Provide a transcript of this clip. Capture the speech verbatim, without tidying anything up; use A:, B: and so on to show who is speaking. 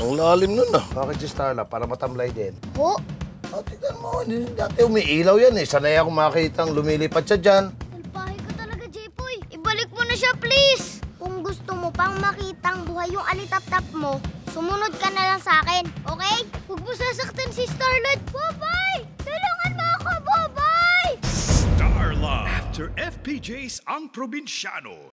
A: Ang lalim nun ah. Bakit si Starla? Para matamlay din.
B: Po?
A: Oh, tignan mo, hindi- dati umiilaw yan eh. Sanay ako makitang lumilipad siya dyan.
B: Salbahe ka talaga, Jepoy. Ibalik mo na siya, please. Kung gusto mo pang makitang buhay yung alitap-tap mo, sumunod ka na lang sa akin, okay? Huwag mo sasaktan si Starlight. Bye-bye! Tulungan mo ako, bye-bye!
C: Starla! After F P J's Ang Probinsyano,